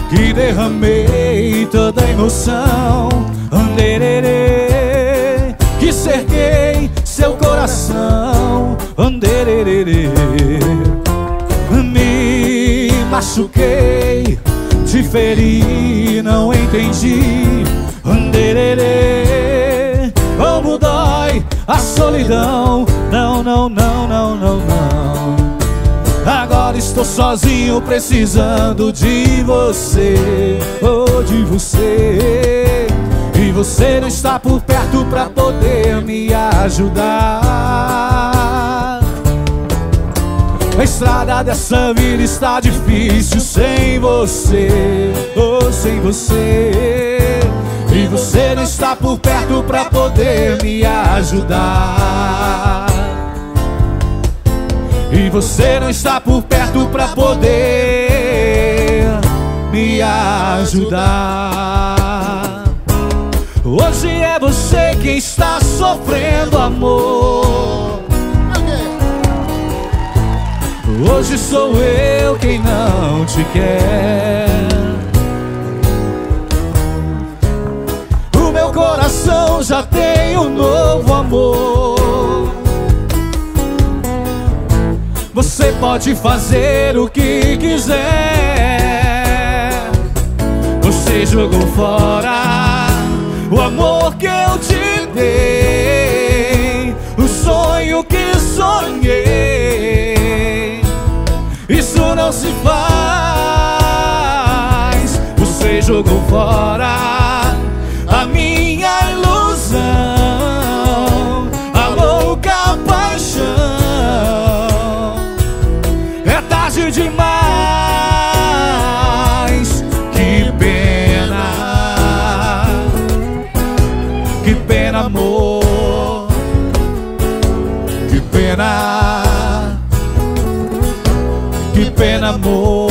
que derramei toda a emoção, que cerquei seu coração, me machuquei, te feri, não entendi, como dói a solidão. Não, não, não, não, não, não. Agora estou sozinho, precisando de você, oh, de você. E você não está por perto pra poder me ajudar. A estrada dessa vida está difícil sem você, oh, sem você. E você não está por perto pra poder me ajudar. E você não está por perto pra poder me ajudar. Hoje é você quem está sofrendo, amor. Hoje sou eu quem não te quer. O meu coração já tem um novo amor. Você pode fazer o que quiser. Você jogou fora o amor que eu te dei, o sonho que sonhei. Isso não se faz. Você jogou fora a minha ilusão, a louca paixão. É tarde demais. Que pena, que pena, amor. Que pena, que pena, amor.